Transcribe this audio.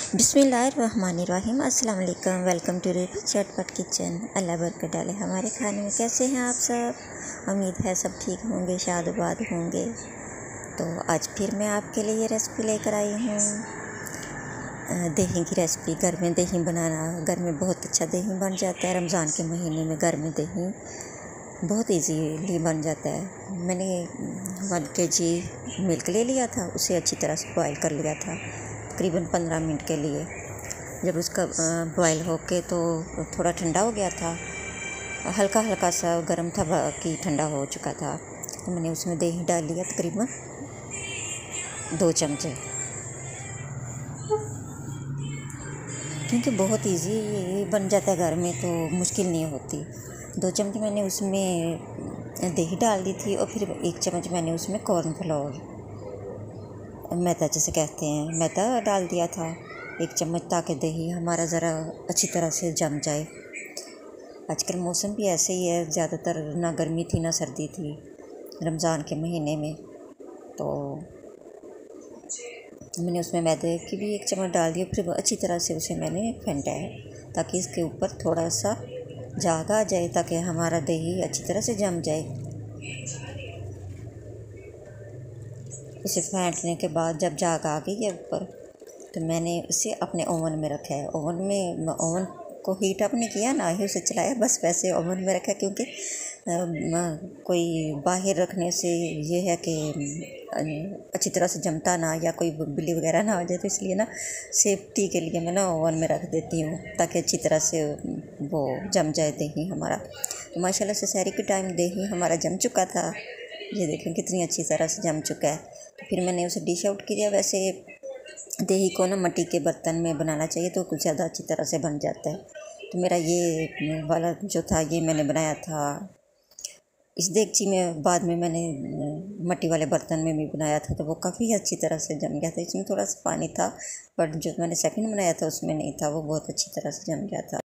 बिस्मिल्लाहिर्रहमानिर्रहीम। अस्सलाम वालेकुम। वेलकम टू रेबी चटपट किचन। अल्लाह बरकत डाले हमारे खाने में। कैसे हैं आप सब? उम्मीद है सब ठीक होंगे, शादबाद होंगे। तो आज फिर मैं आपके लिए रेसिपी लेकर आई हूँ, दही की रेसिपी। घर में दही बनाना, घर में बहुत अच्छा दही बन जाता है। रमज़ान के महीने में घर में दही बहुत इजीली बन जाता है। मैंने 1 kg मिल्क ले लिया था, उसे अच्छी तरह से बॉयल कर लिया था तकरीबन 15 मिनट के लिए। जब उसका बॉयल होके तो थोड़ा ठंडा हो गया था, हल्का हल्का सा गर्म था कि ठंडा हो चुका था, तो मैंने उसमें दही डाल लिया तकरीबन 2 चमचे, क्योंकि बहुत इजी बन जाता है घर में, तो मुश्किल नहीं होती। 2 चमचे मैंने उसमें दही डाल दी थी, और फिर 1 चम्मच मैंने उसमें कॉर्नफ्लोर, मैदा जिसे कहते हैं, मैदा डाल दिया था 1 चम्मच, ताकि दही हमारा ज़रा अच्छी तरह से जम जाए। आजकल मौसम भी ऐसे ही है, ज़्यादातर ना गर्मी थी ना सर्दी थी रमज़ान के महीने में। तो मैंने उसमें मैदे की भी 1 चम्मच डाल दिया, फिर अच्छी तरह से उसे मैंने फेंटा है, ताकि इसके ऊपर थोड़ा सा झाग आ जाए, ताकि हमारा दही अच्छी तरह से जम जाए। इसे फेंटने के बाद जब झाग आ गई है ऊपर, तो मैंने इसे अपने ओवन में रखा है। ओवन को हीट अप नहीं किया, ना ही उसे चलाया, बस वैसे ओवन में रखा, क्योंकि कोई बाहर रखने से ये है कि अच्छी तरह से जमता ना, या कोई बिल्ली वगैरह ना आ जाए, तो इसलिए ना सेफ्टी के लिए मैं ना ओवन में रख देती हूँ, ताकि अच्छी तरह से वो जम जाए दही हमारा। तो माशाल्लाह से सहरी के टाइम दही हमारा जम चुका था। ये देखें कितनी अच्छी तरह से जम चुका है। तो फिर मैंने उसे डिश आउट किया। वैसे दही को ना मिट्टी के बर्तन में बनाना चाहिए, तो कुछ ज़्यादा अच्छी तरह से बन जाता है। तो मेरा ये वाला जो था, ये मैंने बनाया था इस देगची में। बाद में मैंने मिट्टी वाले बर्तन में भी बनाया था, तो वो काफ़ी अच्छी तरह से जम गया था। इसमें थोड़ा सा पानी था, बट जो मैंने सेकंड बनाया था उसमें नहीं था, वो बहुत अच्छी तरह से जम गया था।